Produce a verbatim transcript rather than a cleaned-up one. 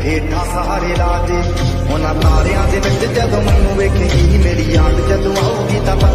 ਹੇਠਾਂ ਸਹਾਰੇ ਲਾ ਦੇ ਉਹਨਾਂ ਤਾਰਿਆਂ ਦੇ ਵਿੱਚ ਜਦੋਂ ਮੈਨੂੰ ਵੇਖੇਗੀ ਮੇਰੀ ਯਾਦ ਜਦੋਂ ਆਊਗੀ ਤਾਂ